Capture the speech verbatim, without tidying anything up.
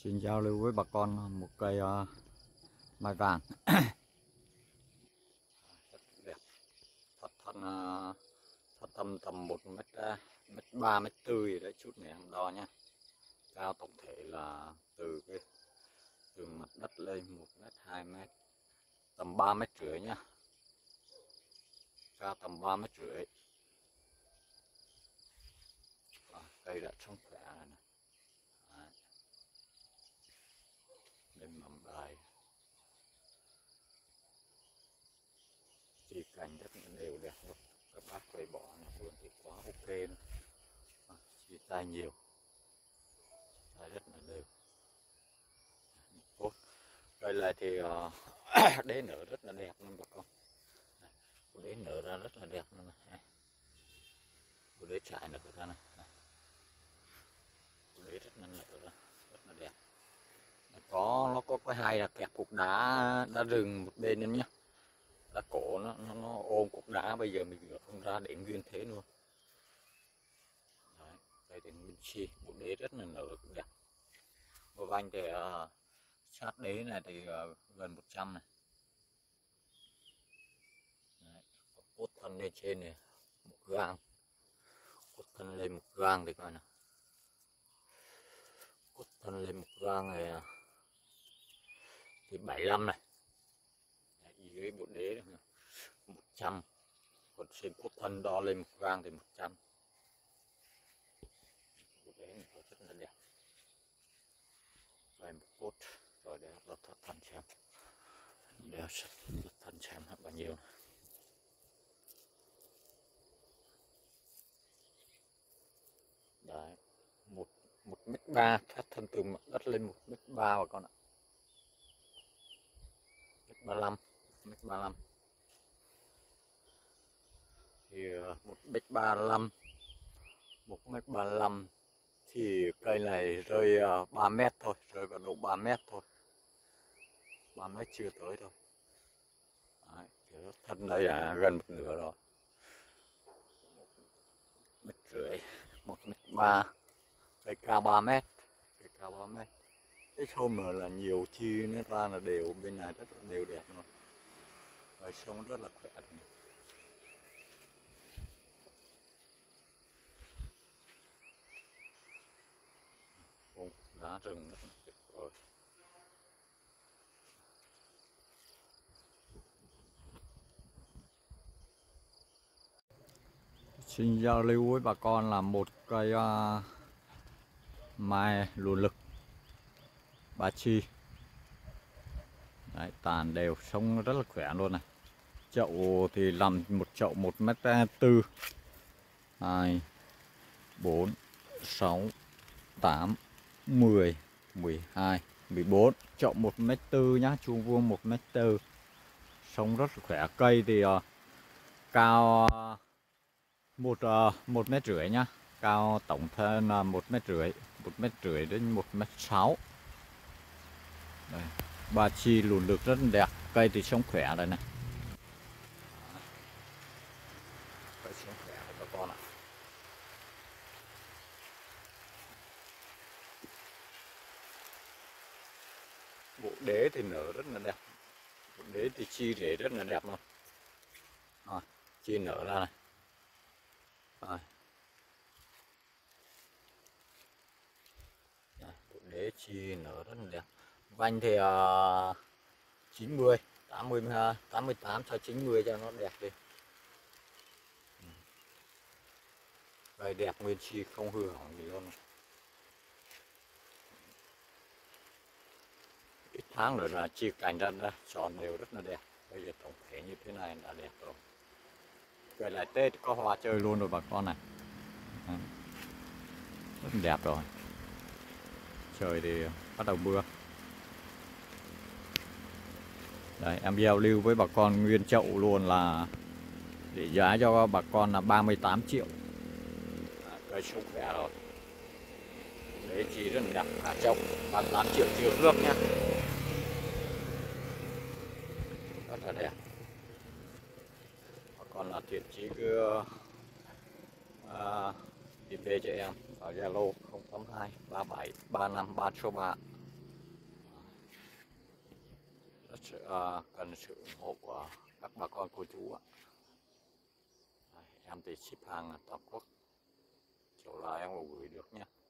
Xin giao lưu với bà con một cây uh, mai vàng rất đẹp, thoát thân uh, thoát thâm tầm một mét uh, mét ba mét tư gì đấy, chút này em đo nhá. Cao tổng thể là từ cái từ mặt đất lên một mét hai mét, tầm ba mét rưỡi nhá, cao tầm ba mét rưỡi. À, cây đã sống khỏe rồi này. Đấy. Lên mầm bài, chỉ cành rất là đều đẹp luôn. Các bác quay bỏ này luôn thì quá ok luôn. À, chỉ tay nhiều, tay rất là đều. Tốt. Cây này thì uh, đế nở rất là đẹp luôn bà con. Đế nở ra rất là đẹp luôn này. Đế trải nở ra này. Đế rất là nở ra, rất là đẹp. Có nó có cái hay là kẹp cục đá đá rừng một bên em nhé. Đá cổ nó nó, nó ôm cục đá, bây giờ mình gỡ không ra để nguyên thế luôn. Đấy, đây thì nguyên chi, bộ đế rất là nở cũng đẹp. Một vành thì uh, sát đế này thì uh, gần một trăm này. Đấy, cốt thân lên trên này một gang, cốt thân lên một gang thì coi nào, cốt thân lên một gang này thì bảy mươi lăm này. Đấy, dưới bộ đế này một trăm, còn trên cốt thân đo lên một gang thì một trăm. Bộ đế này rất là đẹp. Đây một cốt rồi để lật thoát thân xem, để lật thân xem là bao nhiêu. Đấy, một một mét ba, thoát thân từ mặt đất lên một mét ba bà con ạ. Mét ba lăm, mét ba lăm thì một mét ba lăm, một mét ba lăm thì cây này rơi ba mét thôi, rơi vào độ ba mét thôi, ba mét chưa tới thôi. Đấy, thân đây là gần một nửa rồi, một mét rưỡi, một mét ba, cây cao ba mét, cây cao ba mét. Cái hôm nữa là nhiều chi nó ra là đều, bên này rất là đều đẹp luôn, rồi sống rất là khỏe. Đá rừng rất là tuyệt vời. Xin giao lưu với bà con là một cây uh, mai luồn lực ba chi. Đấy, tàn đều, sống rất là khỏe luôn này. Chậu thì làm một chậu một mét tư, hai, bốn, sáu, tám, mười, mười hai, mười bốn, chậu một mét tư nhá, chuông vuông một mét tư. Sống rất là khỏe. Cây thì uh, cao uh, một uh, một mét rưỡi nhá, cao tổng thân là một mét rưỡi, một mét rưỡi đến một mét sáu. Đây, ba chi lùn lực rất đẹp. Cây thì sống khỏe rồi này. Cây sống khỏe rồi các con ạ. Bộ đế thì nở rất là đẹp. Bộ đế thì chi rễ rất là đẹp luôn. Rồi, chi nở ra này. Rồi. Đây, bộ đế chi nở rất là đẹp. Vành thì uh, chín mươi, tám mươi, tám mươi tám cho chín mươi cho nó đẹp đi. Cây đẹp nguyên chi, không hư hỏng gì luôn. Ít tháng nữa là chi cành ra, ra tròn đều rất là đẹp. Bây giờ tổng thể như thế này là đẹp rồi. Cây lại Tết có hoa chơi luôn rồi bà con này. Đấy, rất đẹp rồi. Trời thì bắt đầu mưa. Đây, em giao lưu với bà con nguyên chậu luôn là để giá cho bà con là ba mươi tám triệu. À, cây sống khỏe rồi. Đấy chỉ rất là đẹp, cả chậu ba mươi tám triệu chưa ước nhá. Rất là đẹp. Bà con là thiện chí cứ uh, tìm về cho em vào Zalo không tám hai ba bảy ba năm ba số ba. sự, à, cần sự ủng hộ của các bà con cô chú ạ. Em thì ship hàng toàn quốc, kiểu là em cũng gửi được nhé.